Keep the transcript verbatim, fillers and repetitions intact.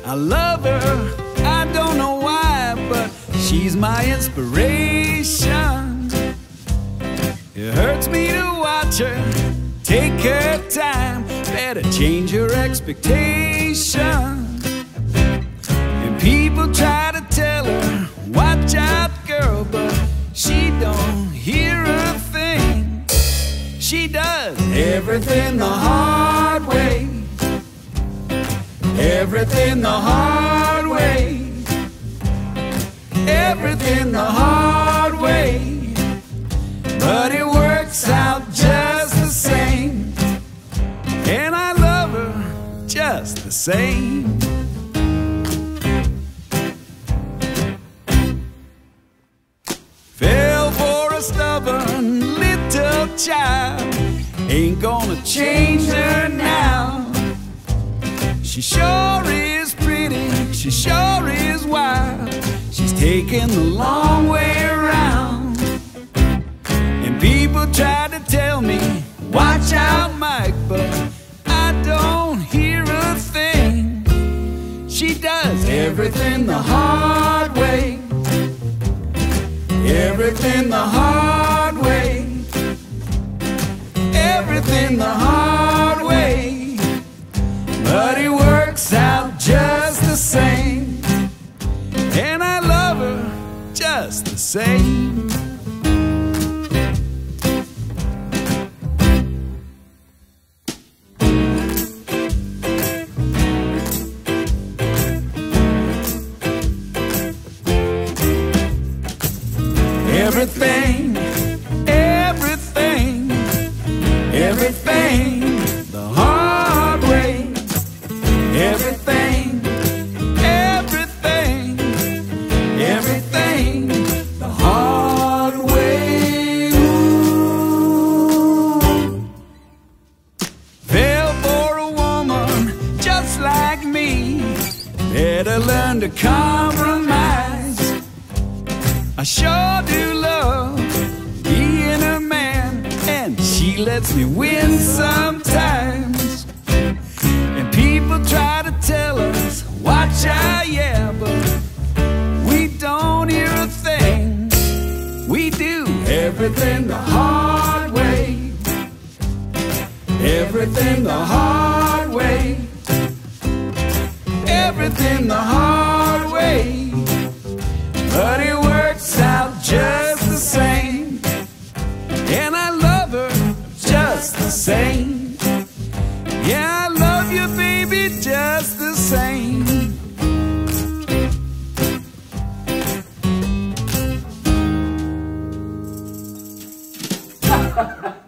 I love her, I don't know why, but she's my inspiration. It hurts me to watch her take her time. Better change her expectations. And people try to tell her, watch out girl, but she don't hear a thing. She does everything the hard way. Everything the hard way. Everything the hard way. But it works out just the same. And I love her just the same. Fell for a stubborn little child. Ain't gonna change her now. She sure is pretty, she sure is wild. She's taking the long way around. And people try to tell me, watch out Mike, but I don't hear a thing. She does everything the hard way. Everything the hard way. Everything the hard way. But it works out just the same. And I love her just the same. Everything, everything, everything the hard way. Everything, everything, everything the hard way. Ooh. Fell for a woman just like me. Better learn to compromise. I sure do love being a man, and she lets me win sometimes. And people try to tell us, watch out, yeah, but we don't hear a thing. We do everything the hard way. Everything the hard way. Everything the hard way. But it works out just the same. And I love her just the same. Yeah, I love you, baby, just the same.